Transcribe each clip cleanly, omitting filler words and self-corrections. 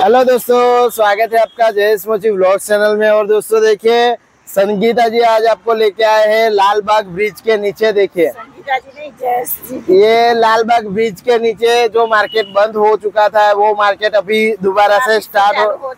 Hello दोस्तों, स्वागत है आपका जयेश मोची व्लॉग चैनल में। और दोस्तों देखिए, संगीता जी आज आपको लेके आए हैं लाल बाग ब्रिज के नीचे। देखिए संगीता जी नहीं, जयेश जी। ये लाल बाग ब्रिज के नीचे जो मार्केट बंद हो चुका था वो मार्केट अभी दोबारा से स्टार्ट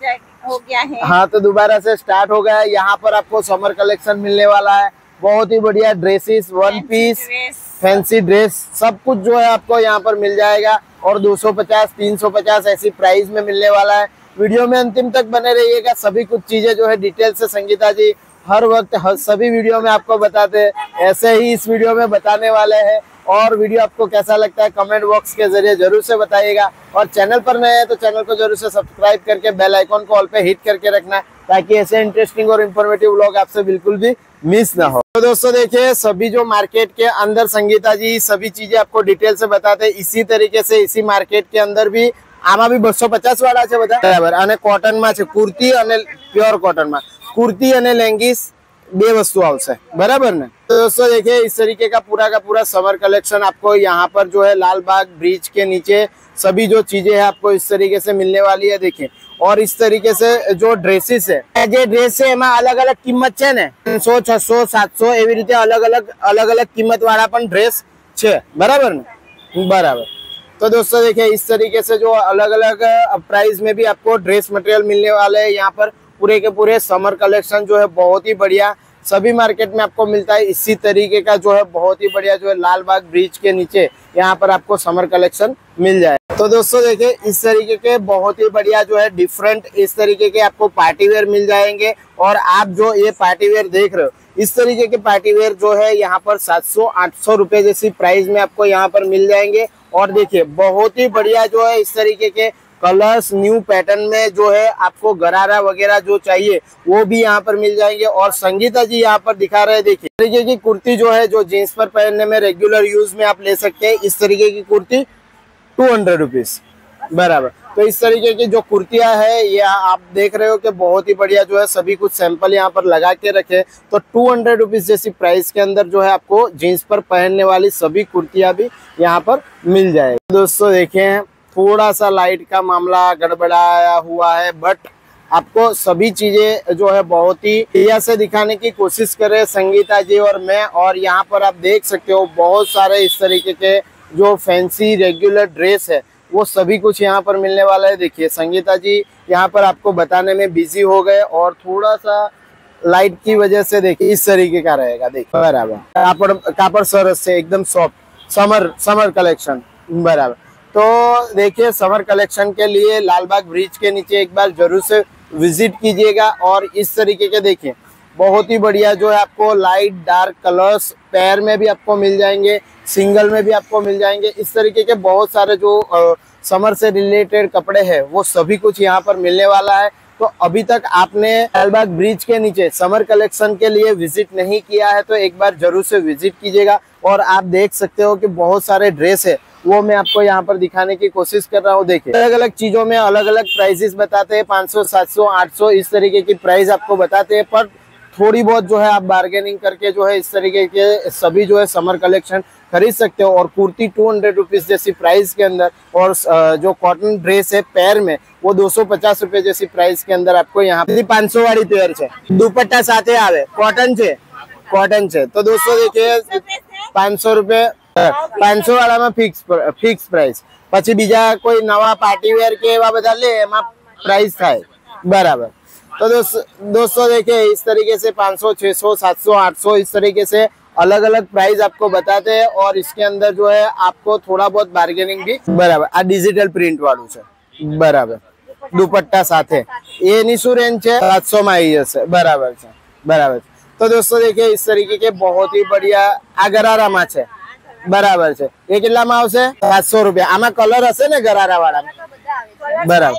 हो गया है। हाँ, तो दोबारा से स्टार्ट हो गया है। यहाँ पर आपको समर कलेक्शन मिलने वाला है। बहुत ही बढ़िया dresses, one piece, fancy dress, सब कुछ जो है आपको यहाँ पर मिल जाएगा। और 250, 350 ऐसी प्राइस में मिलने वाला है। वीडियो में अंतिम तक बने रहिएगा। सभी कुछ चीजें जो है डिटेल से संगीता जी हर वक्त सभी वीडियो में आपको बताते हैं, ऐसे ही इस वीडियो में बताने वाले हैं। और वीडियो आपको कैसा लगता है कमेंट बॉक्स के जरिए जरूर से बताइएगा। और चैनल पर नए हैं तो चैनल को जरूर से सब्सक्राइब करके बेल आइकॉन को ऑल पे हिट करके रखना, ताकि ऐसे इंटरेस्टिंग और इन्फॉर्मेटिव व्लॉग आपसे बिल्कुल भी मिस ना हो। तो दोस्तों देखिए, सभी जो मार्केट के अंदर संगीता जी सभी चीजें आपको डिटेल से बताते हैं। इसी तरीके से इसी मार्केट के अंदर भी आमा भी 250 वाला છે બધા બરાબર। અને કોટન માં છે કુર્તી અને પ્યોર કોટન માં कुर्ती અને लेंगीस बे वस्तु आवश्य बराबर ने। तो दोस्तों देखिए, इस तरीके का पूरा समर कलेक्शन आपको यहाँ पर जो है लाल बाग ब्रिज के नीचे सभी जो चीजें हैं आपको इस तरीके से मिलने वाली है। देखिए, और इस तरीके से जो ड्रेसेस है, जो ड्रेस है एમાં अलग अलग किंमत है ने 300, 600, 700 એવી રીતે अलग अलग किंमत वाला पण ड्रेस છે बराबर ने। बराबर। तो दोस्तों देखिए, इस तरीके से जो अलग अलग प्राइस में भी आपको ड्रेस मटेरियल मिलने वाले हैं। यहाँ पर पूरे के पूरे समर कलेक्शन जो है बहुत ही बढ़िया सभी मार्केट में आपको मिलता है। इसी तरीके का जो है बहुत ही बढ़िया जो है लाल बाग ब्रिज के नीचे यहाँ पर आपको समर कलेक्शन मिल जाए। तो दोस्तों देखिए, इस तरीके के बहुत ही बढ़िया जो है डिफरेंट इस तरीके के आपको पार्टी वेयर मिल जाएंगे। और आप जो ये पार्टी वेयर देख रहे हो, इस तरीके के पार्टी वेयर जो है यहाँ पर 700-800 रुपए जैसी प्राइस में आपको यहाँ पर मिल जाएंगे। और देखिए, बहुत ही बढ़िया जो है इस तरीके के कलर्स न्यू पैटर्न में जो है आपको गरारा वगैरह जो चाहिए वो भी यहाँ पर मिल जाएंगे। और संगीता जी यहाँ पर दिखा रहे हैं, देखिए इस तरीके की कुर्ती जो है जो जीन्स पर पहनने में रेगुलर यूज में आप ले सकते हैं। इस तरीके की कुर्ती 200 रुपीज बराबर। तो इस तरीके की जो कुर्तियां है ये आप देख रहे हो कि बहुत ही बढ़िया जो है सभी कुछ सैंपल यहाँ पर लगा के रखे। तो 200 रुपीज जैसी प्राइस के अंदर जो है आपको जीन्स पर पहनने वाली सभी कुर्तियां भी यहाँ पर मिल जाएगी। दोस्तों देखें, थोड़ा सा लाइट का मामला गड़बड़ाया हुआ है, बट आपको सभी चीजें जो है बहुत ही क्लियर से दिखाने की कोशिश कर रहे हैं संगीता जी और मैं। और यहाँ पर आप देख सकते हो बहुत सारे इस तरीके के जो फैंसी रेगुलर ड्रेस है वो सभी कुछ यहाँ पर मिलने वाला है। देखिए, संगीता जी यहाँ पर आपको बताने में बिजी हो गए और थोड़ा सा लाइट की वजह से देखिए इस तरीके का रहेगा। देखिए बराबर, कापड़ सरस से एकदम सॉफ्ट समर कलेक्शन बराबर। तो देखिए, समर कलेक्शन के लिए लाल बाग ब्रिज के नीचे एक बार जरूर से विजिट कीजिएगा। और इस तरीके के देखिए बहुत ही बढ़िया जो है आपको लाइट डार्क कलर्स पैर में भी आपको मिल जाएंगे, सिंगल में भी आपको मिल जाएंगे। इस तरीके के बहुत सारे जो समर से रिलेटेड कपड़े हैं वो सभी कुछ यहाँ पर मिलने वाला है। तो अभी तक आपने लाल बाग ब्रिज के नीचे समर कलेक्शन के लिए विजिट नहीं किया है तो एक बार जरूर से विजिट कीजिएगा। और आप देख सकते हो कि बहुत सारे ड्रेस है वो मैं आपको यहाँ पर दिखाने की कोशिश कर रहा हूँ। देखिए, अलग अलग चीजों में अलग अलग प्राइसेस बताते हैं, 500, 700, 800 इस तरीके की प्राइस आपको बताते हैं। पर थोड़ी बहुत जो है आप बार्गेनिंग करके जो है इस तरीके के सभी जो है समर कलेक्शन खरीद सकते हो। और कुर्ती 200 रुपीज जैसी प्राइस के अंदर, और जो कॉटन ड्रेस है पैर में वो 250 रुपए जैसी प्राइस के अंदर आपको यहाँ पे 500 वाली पेयर है। दुपट्टा साथे आवे, कॉटन है। तो दोस्तों देखिए, 500 रुपए 500 वाला में फिक्स प्राइस। પછી બીજા કોઈ નવા પાર્ટી વેર કે એવા બધા લે એમાં प्राइस થાય बराबर। तो दोस्तों देखिए, इस तरीके से 500, 600, 700, 800 इस तरीके से अलग अलग प्राइस आपको बताते हैं। और इसके अंदर जो है आपको थोड़ा बहुत बार्गेनिंग भी बराबर। आ डिजिटल प्रिंट वालू है बराबर, दुपट्टा साथे एनी શું રેન્જ છે 700 માં આવી જશે बराबर। तो दोस्तों देखिए, इस तरीके के बहुत ही बढ़िया आ गराराમાં છે बराबर છે। ये કેટલામાં આવશે 700 રૂપિયા। આમાં કલર હશે ને ગરારા વાળા બરાબર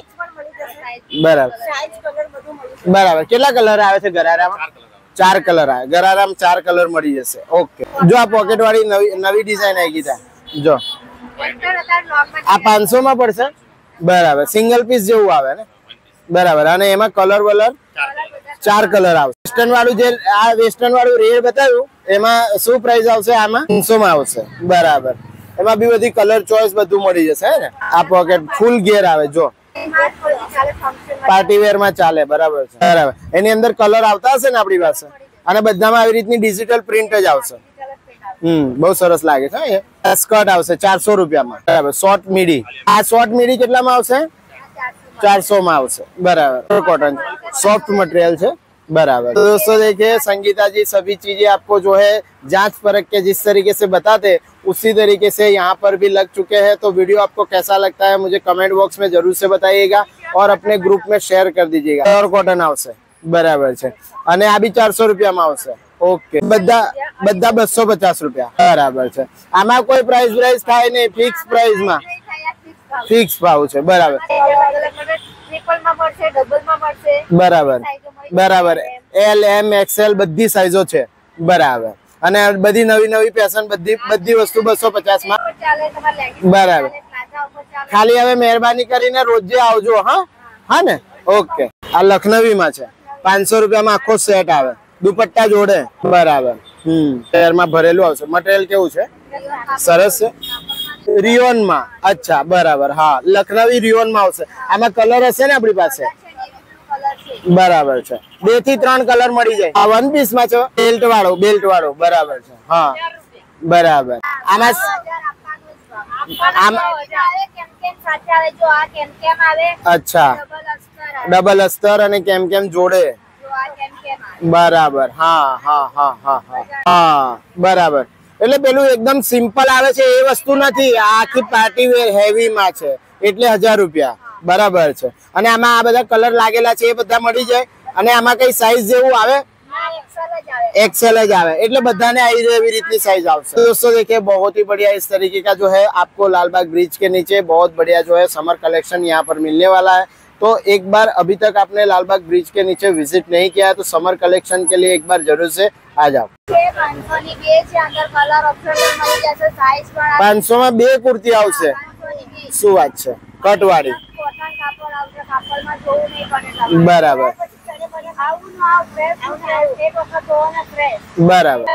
બરાબર। કેટલા કલર આવે છે ગરારામાં? 4 કલર આવે ગરારામાં, 4 કલર મળી જશે। ઓકે, જો આ પોકેટ વાળી નવી ડિઝાઇન આવી ગઈ છે, જો આ 500 માં પડશે બરાબર। સિંગલ પીસ જેવું આવે ને બરાબર। અને એમાં કલર વલર 4 કલર આવશે। વેસ્ટર્ન વાળું જે આ વેસ્ટર્ન વાળું રેડ બતાવ્યું એમાં શું પ્રાઇસ આવશે? આમાં 300 માં આવશે બરાબર। એમાં બી બધી કલર ચોઈસ બધું મળી જશે હે ને। આ પોકેટ ફૂલ ગેર આવે, જો પાર્ટી વેર માં ચાલે, બરાબર છે, બરાબર. એની અંદર કલર આવતા હશે ને આપણી પાસે, અને બધામાં આવી રીતની ડિજિટલ પ્રિન્ટ જ આવશે. બહુ સરસ લાગે છે. એ સ્કર્ટ આવશે 400 રૂપિયામાં, બરાબર. શોર્ટ મીડી, આ શોર્ટ મીડી કેટલામાં આવશે? 400 માં આવશે, बराबर. कॉटन सॉफ्ट मटेरियल है, बराबर. तो दोस्तों देखिए संगीता जी सभी चीजें आपको जो है जांच परख के जिस तरीके से बताते उसी तरीके से यहाँ पर भी लग चुके हैं. तो वीडियो आपको कैसा लगता है मुझे कमेंट बॉक्स में जरूर से बताइएगा और अपने ग्रुप में शेयर कर दीजिएगा. और कॉटन આવશે, बराबर છે. અને આ બી 400 રૂપિયામાં આવશે. ઓકે, બધા 250 રૂપિયા, બરાબર છે. આમાં કોઈ પ્રાઇસ થાય નહીં, ફિક્સ પ્રાઇસ માં ફિક્સ ભાવ છે, બરાબર. બરાબર, બરાબર. એલ એમ એક્સએલ બધી સાઈઝો છે, બરાબર. અને બધી નવી ફેશન, બધી વસ્તુ 250 માં, બરાબર. ખાલી હવે મહેરબાની કરીને રોજે આવજો. હા ને, ઓકે. આ લખનવી માં છે, 500 રૂપિયામાં આખો સેટ આવે, દુપટ્ટા જોડે, બરાબર. શહેરમાં ભરેલું આવશે. મટીરિયલ કેવું છે? સરસ છે. रियोन में, अच्छा, बराबर. हाँ, लखनवी रियोन में आवશે. આમાં કલર હશે ને આપણી પાસે, બરાબર છે. 2 થી 3 કલર મળી જાય. આ વન પીસ માં છે, બેલ્ટ વાળો, બરાબર છે. હા, બરાબર. આમાં अच्छा डबल अस्तर અને કેમ જોડે, બરાબર. હા હા હા હા હા, બરાબર. એટલે પેલું એકદમ સિમ્પલ આવે છે એ વસ્તુ નથી, આખી પાર્ટી વેર હેવી માં છે એટલે 1000 રૂપિયા, બરાબર છે. અને આમાં આ બધા કલર लागेला છે એ બધા મળી જાય. અને આમાં કઈ સાઈઝ જેવું આવે? एक्सेल જ આવે, એટલે બધાને આવી જાય એવી રીતની સાઈઝ આવશે. दोस्तों देखिए बहुत ही बढ़िया इस तरीके का जो है आपको लालबाग ब्रिज के नीचे बहुत बढ़िया जो है समर कलेक्शन यहाँ पर मिलने वाला है. तो एक बार अभी तक आपने लालबाग ब्रिज के नीचे विजिट नहीं किया है तो समर कलेक्शन के लिए एक बार जरूर से आ जाओ. 500 में 2 कुर्ती આવશે. શું વાત છે? કટ વાળી, બરાબર, બરાબર,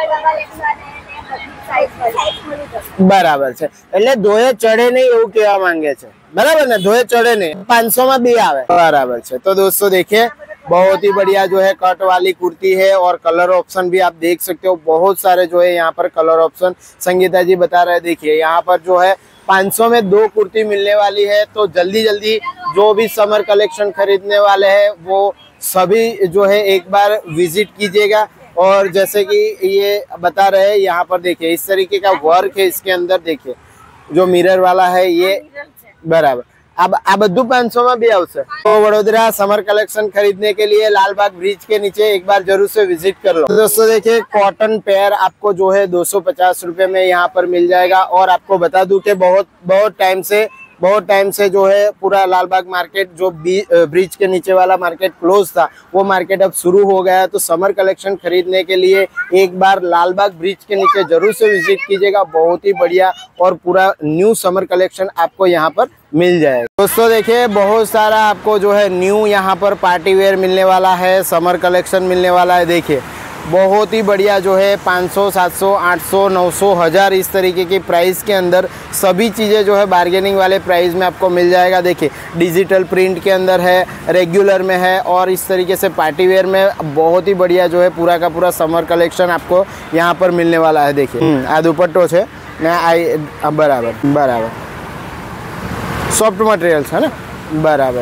બરાબર છે. એટલે ધોયે ચડે નહીં એવું કહેવા માંગે છે, बराबर ना? धोए चढ़े नहीं, 500 में 2 आवे, बराबर है. तो दोस्तों देखिए बहुत ही बढ़िया जो है कट वाली कुर्ती है और कलर ऑप्शन भी आप देख सकते हो. बहुत सारे जो है यहाँ पर कलर ऑप्शन संगीता जी बता रहे हैं. देखिए यहाँ पर जो है 500 में 2 कुर्ती मिलने वाली है. तो जल्दी जो भी समर कलेक्शन खरीदने वाले हैं वो सभी जो है एक बार विजिट कीजिएगा. और जैसे कि ये बता रहे हैं यहाँ पर देखिए इस तरीके का वर्क है इसके अंदर. देखिए जो मिरर वाला है ये, बराबर. अब आ બધું 500 में भी આવશે. तो वडोदरा समर कलेक्शन खरीदने के लिए लालबाग ब्रिज के नीचे एक बार जरूर से विजिट कर लो. तो दोस्तों देखिए कॉटन पेयर आपको जो है 250 रुपए में यहाँ पर मिल जाएगा. और आपको बता दूं कि बहुत टाइम से जो है पूरा लालबाग मार्केट जो ब्रिज के नीचे वाला मार्केट क्लोज था वो मार्केट अब शुरू हो गया है. तो समर कलेक्शन खरीदने के लिए एक बार लालबाग ब्रिज के नीचे जरूर से विजिट कीजिएगा. बहुत ही बढ़िया और पूरा न्यू समर कलेक्शन आपको यहाँ पर मिल जाएगा. दोस्तों देखिए बहुत सारा आपको जो है न्यू यहाँ पर पार्टी वेयर मिलने वाला है, समर कलेक्शन मिलने वाला है. देखिए बहुत ही बढ़िया जो है 500, 700, 800, 900, 1000 इस तरीके की प्राइस के अंदर सभी चीज़ें जो है बार्गेनिंग वाले प्राइस में आपको मिल जाएगा. देखिए डिजिटल प्रिंट के अंदर है, रेगुलर में है और इस तरीके से पार्टी वेयर में बहुत ही बढ़िया जो है पूरा का पूरा समर कलेक्शन आपको यहाँ पर मिलने वाला है. देखिए आ दुपट्टो है ना, बराबर सॉफ्ट मटेरियल है ना, बराबर,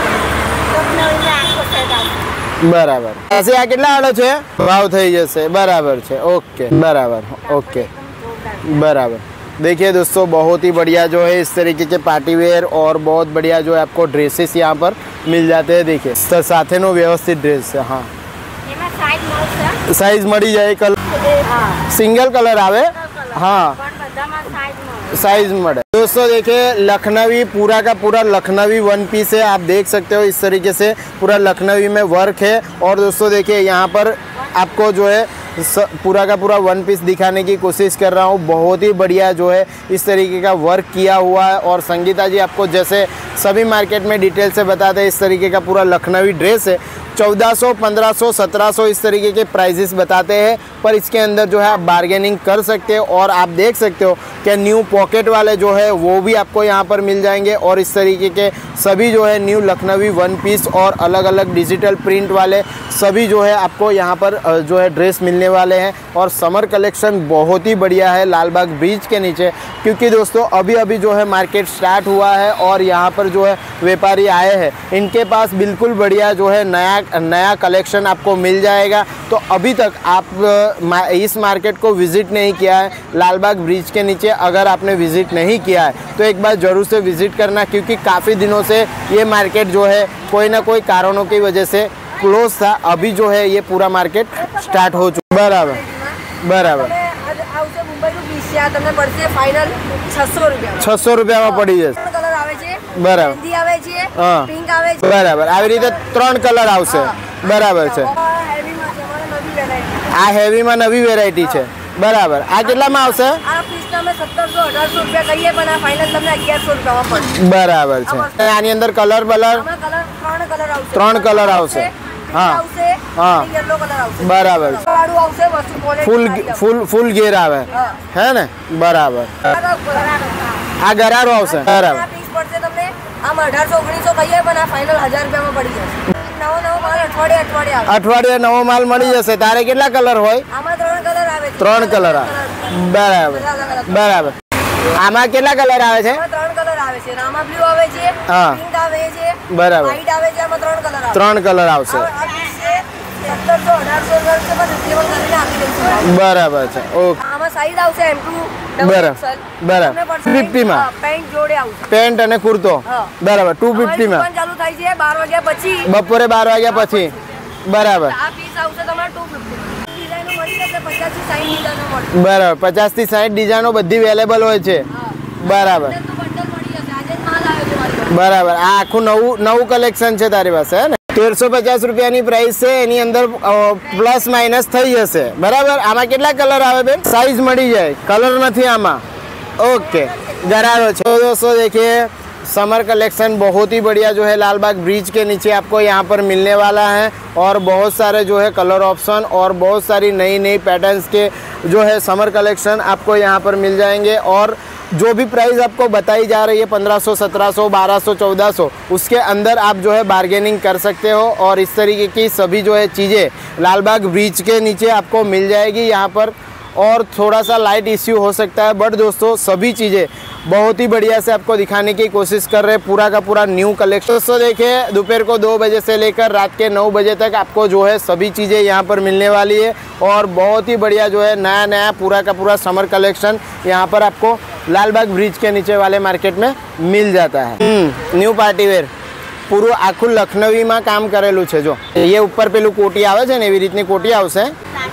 बराबर. ऐसे आ કેટલા આડો છે? ભાવ થઈ જશે, બરાબર છે. ओके, बराबर, ओके, बराबर. देखिए दोस्तों बहुत ही बढ़िया जो है इस तरीके के पार्टी वेयर और बहुत बढ़िया जो है आपको ड्रेसेस यहाँ पर मिल जाते हैं. देखिए साथे नो व्यवस्थित ड्रेस है. हाँ साइज मળી જાય, कलर सिंगल कलर आवे. हाँ साइज मळे. दोस्तों देखिए लखनवी पूरा का पूरा लखनवी वन पीस है. आप देख सकते हो इस तरीके से पूरा लखनवी में वर्क है. और दोस्तों देखिए यहाँ पर आपको जो है पूरा का पूरा वन पीस दिखाने की कोशिश कर रहा हूँ। बहुत ही बढ़िया जो है इस तरीके का वर्क किया हुआ है। और संगीता जी आपको जैसे सभी मार्केट में डिटेल से बताते हैं, इस तरीके का पूरा लखनवी ड्रेस है। 1400, 1500, 1700 इस तरीके के प्राइजेस बताते हैं, पर इसके अंदर जो है आप बार्गेनिंग कर सकते हो। और आप देख सकते हो कि न्यू पॉकेट वाले जो है वो भी आपको यहाँ पर मिल जाएंगे। और इस तरीके के सभी जो है न्यू लखनवी वन पीस और अलग अलग डिजिटल प्रिंट वाले सभी जो है आपको यहाँ पर जो है ड्रेस मिलने वाले हैं। और समर कलेक्शन बहुत ही बढ़िया है लाल बाग ब्रिज के नीचे, क्योंकि दोस्तों अभी अभी जो है मार्केट स्टार्ट हुआ है और यहाँ पर जो है व्यापारी आए हैं, इनके पास बिल्कुल बढ़िया जो है नया कलेक्शन आपको मिल जाएगा। तो अभी तक आप इस मार्केट को विज़िट नहीं किया है लाल बाग ब्रिज के नीचे, अगर आपने विज़िट नहीं किया है तो एक बार ज़रूर से विज़िट करना, क्योंकि काफ़ी दिनों से ये मार्केट जो है कोई ना कोई कारणों की वजह से क्लोज था। अभी जो है ये पूरा मार्केट स्टार्ट हो चुका। बराबर बराबर 600 રૂપિયામાં પડી જશે। બરાબર બરાબર આવી રીતે 3 કલર આવશે। બરાબર છે, આ હેવીમાં નવી વેરાયટી છે। બરાબર, આ કેટલામાં આવશે? બરાબર છે। આની અંદર કલર બલર 3 કલર આવશે। हाँ हाँ बराबर, फूल घेर आवे है ने। बराबर आ गरारो आवशे। बराबर 1800 नवो माल मळी जशे। तारे केटला कलर होय? 3 कलर આવે। बराबर बराबर, આમાં કેટલા કલર આવે છે? 3 કલર આવે છે। રામા બ્લુ આવે છે, પિંક આવે છે, બરાબર, વ્હાઈટ આવે છે। આમાં 3 કલર આવે। 3 કલર આવશે। 1700 1800 પર રિટેબલ કરીને આપી દઈશું। બરાબર છે, ઓકે। આમાં સાઈઝ આવશે M2 બરાબર બરાબર 250 માં પેન્ટ જોડે આવશે, પેન્ટ અને કુર્તો। બરાબર 250 માં દુકાન ચાલુ થાય છે 12 વાગ્યા પછી, બપોરે 12 વાગ્યા પછી। બરાબર, આ પીસ આવશે તમારે 250। ડિઝાઇનો મળી જશે 50 થી 60 ડિઝાઇનો મળશે। બરાબર 50 થી 60 ડિઝાઇનો બધી અવેલેબલ હોય છે। બરાબર બરાબર, આ આખું નવું કલેક્શન છે તારી પાસે હે ને। 1350 રૂપિયાની પ્રાઇસ છે, એની અંદર પ્લસ માઇનસ થઈ જશે। બરાબર, આમાં કેટલા કલર આવે બેન? સાइज મળી જાય, કલર નથી આમાં। ओके, गरारो છે। तो दोस्तों देखिए समर कलेक्शन बहुत ही बढ़िया जो है लाल बाग ब्रिज के नीचे आपको यहाँ पर मिलने वाला है। और बहुत सारे जो है कलर ऑप्शन और बहुत सारी नई नई पैटर्न्स के जो है समर कलेक्शन आपको यहाँ पर मिल जाएंगे। और जो भी प्राइस आपको बताई जा रही है 1500, 1700, 1200, 1400, उसके अंदर आप जो है बार्गेनिंग कर सकते हो। और इस तरीके की सभी जो है चीज़ें लाल बाग ब्रिज के नीचे आपको मिल जाएगी यहाँ पर। और थोड़ा सा लाइट इश्यू हो सकता है, बट दोस्तों सभी चीज़ें बहुत ही बढ़िया से आपको दिखाने की कोशिश कर रहे हैं। पूरा का पूरा न्यू कलेक्शन। दोस्तों देखिए दोपहर को 2 बजे से लेकर रात के 9 बजे तक आपको जो है सभी चीज़ें यहाँ पर मिलने वाली है। और बहुत ही बढ़िया जो है नया पूरा का पूरा समर कलेक्शन यहाँ पर आपको लाल बाग ब्रिज के नीचे वाले मार्केट में मिल जाता है। न्यू पार्टी वेर पूરું આખું લખનવીમાં કામ કરેલું છે। જો ये ऊपर પેલું કોટી આવે છે ને એવી રીતની કોટી આવશે।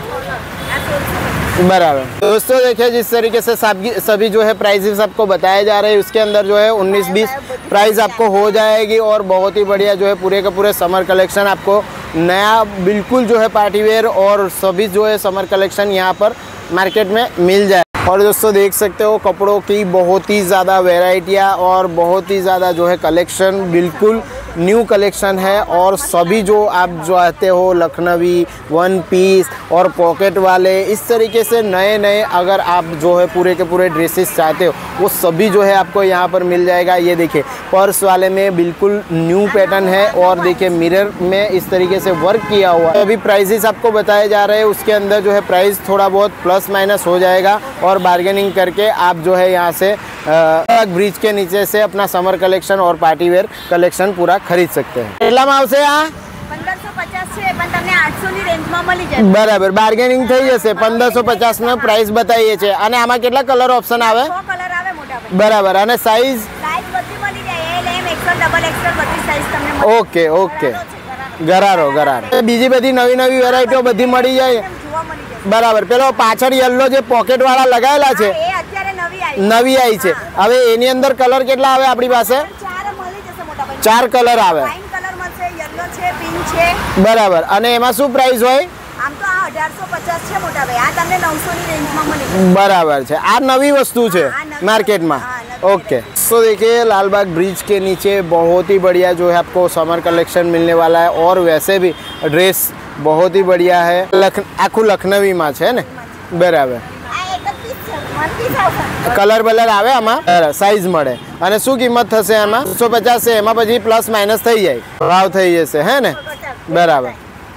बराबर दोस्तों देखिए जिस तरीके से सभी जो है प्राइसेस आपको बताए जा रहे हैं, उसके अंदर जो है 19-20 प्राइस आपको हो जाएगी। और बहुत ही बढ़िया जो है पूरे का पूरे समर कलेक्शन आपको नया बिल्कुल जो है पार्टी वेयर और सभी जो है समर कलेक्शन यहाँ पर मार्केट में मिल जाए। और दोस्तों देख सकते हो कपड़ों की बहुत ही ज़्यादा वेराइटियाँ और बहुत ही ज़्यादा जो है कलेक्शन बिल्कुल न्यू कलेक्शन है। और सभी जो आप जो आते हो लखनवी वन पीस और पॉकेट वाले इस तरीके से नए अगर आप जो है पूरे के पूरे ड्रेसेस चाहते हो वो सभी जो है आपको यहाँ पर मिल जाएगा। ये देखिए पर्स वाले में बिल्कुल न्यू पैटर्न है और देखिए मिरर में इस तरीके से वर्क किया हुआ है। अभी प्राइसेस आपको बताए जा रहे हैं, उसके अंदर जो है प्राइस थोड़ा बहुत प्लस माइनस हो जाएगा। और बार्गेनिंग करके आप जो है यहाँ से ब्रिज के नीचे से अपना समर कलेक्शन और पार्टी वेयर कलेक्शन पूरा खरीद सकते हैं। કેટલામાં આવશે આ? 1550 છે પણ તમને 800 ની રેન્જમાં મળી જશે। બરાબર, બાર્ગેનિંગ થઈ જશે। 1550 નો પ્રાઇસ બતાઈએ છે। અને આમાં કેટલા કલર ઓપ્શન આવે? 6 કલર આવે મોટા ભાઈ। બરાબર, અને સાઈઝ સાઈઝ બધી મળી જાય, L, M, XL, XXL બધી સાઈઝ તમને મળી ઓકે ઓકે। ગરારો બીજી બધી નવી વેરાયટીઓ બધી મળી જાય। જોવા મળી જશે। બરાબર, પેલો પાછળ યલો જે પોકેટ વાળા લગાવેલા છે એ અત્યારે નવી આવી છે। હવે એની અંદર કલર કેટલા આવે આપણી પાસે? 4 મળી જશે મોટા ભાઈ। 4 કલર આવે। વાઇન કલર મળશે, યલો છે, પિંક છે। બરાબર, અને એમાં શું પ્રાઇસ હોય? આમ તો આ 1850 છે મોટા ભાઈ, આ તમને 900 ની રેન્જમાં મળે. बराबर है। आ नवी वस्तु है हाँ, नवी मार्केट में। हाँ, नवी ओके, तो देखिए लालबाग ब्रिज के नीचे बहुत ही बढ़िया जो है आपको समर कलेक्शन मिलने वाला है और वैसे भी ड्रेस बहुत ही बढ़िया है। आखू लखनवी में है ने, बराबर। આ એક જ પીસ છે, વન પીસ આવશે. कलर बलर आवे आमा, साइज મળે અને શું કિંમત થશે આમાં? 150 છે, એમાં પછી પ્લસ માઇનસ થઈ જાય, ભાવ થઈ જશે, હે ને? बराबर,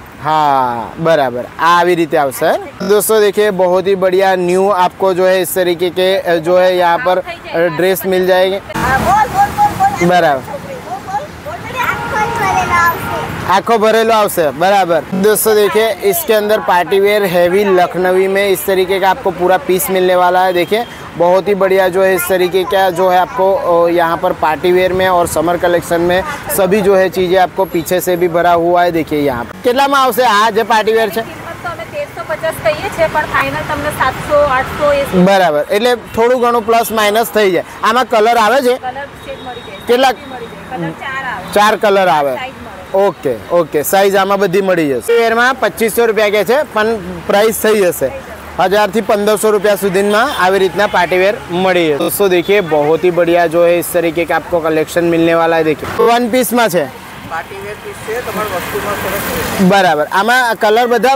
हाँ बराबर, આવી રીતે આવશે। दोस्तों देखिए बहुत ही बढ़िया न्यू आपको जो है इस तरीके के जो है यहाँ पर ड्रेस मिल जाएंगे। બોલ બોલ બોલ બોલ. बराबर, બોલ બોલ બોલ બેટા, આખો ભરેલા આવશે. आँखों भरेलो आवશે, बराबर। दोस्तों देखिए इसके अंदर पार्टी वेयर हैवी लखनवी में इस तरीके का आपको पूरा पीस मिलने वाला है। देखिए बहुत ही बढ़िया जो है इस तरीके का जो है आपको यहाँ पर पार्टी वेयर में और समर कलेक्शन में सभी जो है चीज़ें आपको पीछे से भी भरा हुआ है। देखिए यहाँ पर कितना में आवશે आ जे पार्टी वेयर છે? કિંમત તો અમે 1350 કહીએ છીએ, પણ ફાઇનલ તમને 700 800 એ બરાબર, એટલે થોડું ઘણું પ્લસ માઇનસ થઈ જાય। આમાં કલર આવે છે? કલર શેડ મળી જાય, કેટલા? મળી જાય, કલર 4 આવે, 4 કલર આવે। સાઈઝ મળે. ઓકે ઓકે, સાઈઝ આમાં બધી મળી જશે। વેરમાં 2500 રૂપિયા કે છે, પણ પ્રાઇસ થઈ જશે 1000 થી 1500 रुपया सुधीમાં આવી રીતના पार्टी वेयर મળી है। दोस्तों देखिए बहुत ही बढ़िया जो है इस तरीके का आपको कलेक्शन मिलने वाला है। देखिए वन पीस में છે, પાર્ટી વેર પીસ છે, તમારી વસ્તુમાં સરસ છે। બરાબર। આમાં કલર બધા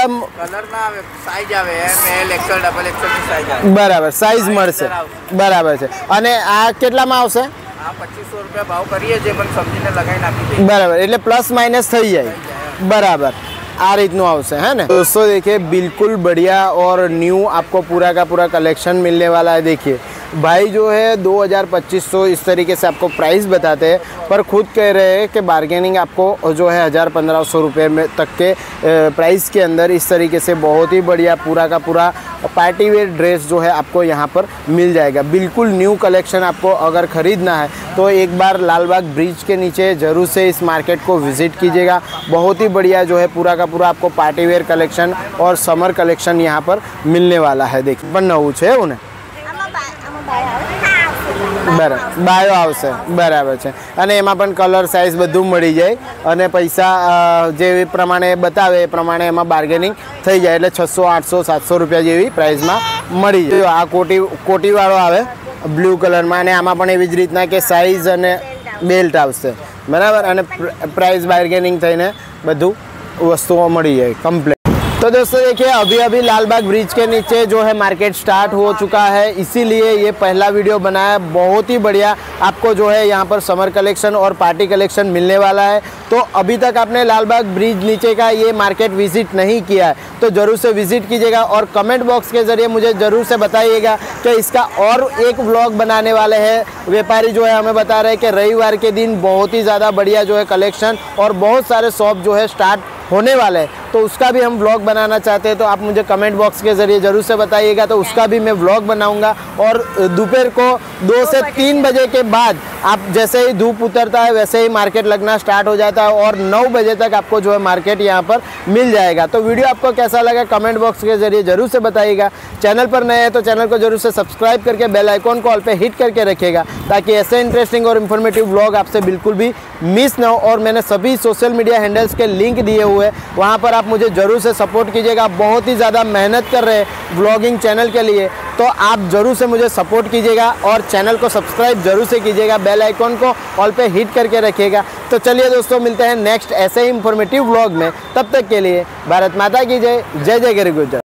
કલર ના આવે, સાઈઝ આવે, M L XL double XL ની સાઈઝ આવે। બરાબર, સાઈઝ મળશે, બરાબર છે। અને આ કેટલામાં આવશે? આ 2500 રૂપિયા ભાવ કરીએ છીએ, પણ સમજીને લગાઈ નાખી દઈએ। बराबर, એટલે પ્લસ માઇનસ થઈ જાય, બરાબર। आ રીતનું આવશે, है ना? दोस्तों देखिए बिल्कुल बढ़िया और न्यू आपको पूरा का पूरा कलेक्शन मिलने वाला है। देखिए भाई जो है 2000-2500 इस तरीके से आपको प्राइस बताते हैं, पर खुद कह रहे हैं कि बार्गेनिंग आपको जो है 1000-1500 रुपये में तक के प्राइस के अंदर इस तरीके से बहुत ही बढ़िया पूरा का पूरा पार्टी वेयर ड्रेस जो है आपको यहाँ पर मिल जाएगा। बिल्कुल न्यू कलेक्शन आपको अगर ख़रीदना है तो एक बार लालबाग ब्रिज के नीचे ज़रूर से इस मार्केट को विज़िट कीजिएगा। बहुत ही बढ़िया जो है पूरा का पूरा आपको पार्टी वेयर कलेक्शन और समर कलेक्शन यहाँ पर मिलने वाला है। देखिए પણ નવું છે એવું ને? આમાં બાય આવે. હા આવશે. બરાબર, બાયો આવશે, બરાબર છે। અને એમાં પણ કલર સાઇઝ બધું મળી જાય અને પૈસા જે પ્રમાણે બતાવે એ પ્રમાણે એમાં બાર્ગેનિંગ થઈ જાય, એટલે 600 800 700 રૂપિયા જેવી પ્રાઇસમાં મળી જાય। આ કોટીવાળો આવે બ્લુ કલરમાં, અને આમાં પણ એવી જ રીતના કે સાઇઝ અને બેલ્ટ આવશે, બરાબર। અને પ્રાઇસ બાર્ગેનિંગ થઈને બધું वस्तुओं मળી જાય कंप्लीट। तो दोस्तों देखिए अभी अभी लालबाग ब्रिज के नीचे जो है मार्केट स्टार्ट हो चुका है, इसीलिए ये पहला वीडियो बनाया। बहुत ही बढ़िया आपको जो है यहाँ पर समर कलेक्शन और पार्टी कलेक्शन मिलने वाला है। तो अभी तक आपने लालबाग ब्रिज नीचे का ये मार्केट विजिट नहीं किया है तो ज़रूर से विजिट कीजिएगा और कमेंट बॉक्स के ज़रिए मुझे ज़रूर से बताइएगा कि इसका और एक व्लॉग बनाने वाले हैं। व्यापारी जो है हमें बता रहे हैं कि रविवार के दिन बहुत ही ज़्यादा बढ़िया जो है कलेक्शन और बहुत सारे शॉप जो है स्टार्ट होने वाले हैं, तो उसका भी हम व्लॉग बनाना चाहते हैं। तो आप मुझे कमेंट बॉक्स के ज़रिए ज़रूर से बताइएगा, तो उसका भी मैं व्लॉग बनाऊंगा। और दोपहर को 2 से 3 बजे के बाद आप जैसे ही धूप उतरता है वैसे ही मार्केट लगना स्टार्ट हो जाता है और 9 बजे तक आपको जो है मार्केट यहाँ पर मिल जाएगा। तो वीडियो आपको कैसा लगा कमेंट बॉक्स के ज़रिए ज़रूर से बताइएगा। चैनल पर नए हैं तो चैनल को ज़रूर से सब्सक्राइब करके बेल आइकॉन को ऑल पे हिट करके रखिएगा, ताकि ऐसे इंटरेस्टिंग और इन्फॉर्मेटिव व्लॉग आपसे बिल्कुल भी मिस ना हो। और मैंने सभी सोशल मीडिया हैंडल्स के लिंक दिए हुए हैं, वहाँ पर आप मुझे ज़रूर से सपोर्ट कीजिएगा। बहुत ही ज़्यादा मेहनत कर रहे हैं व्लॉगिंग चैनल के लिए, तो आप ज़रूर से मुझे सपोर्ट कीजिएगा और चैनल को सब्सक्राइब ज़रूर से कीजिएगा, बेल आइकॉन को ऑल पे हिट करके रखिएगा। तो चलिए दोस्तों मिलते हैं नेक्स्ट ऐसे ही इंफॉर्मेटिव व्लॉग में। तब तक के लिए भारत माता की जय, जय जय गरी गुजरात।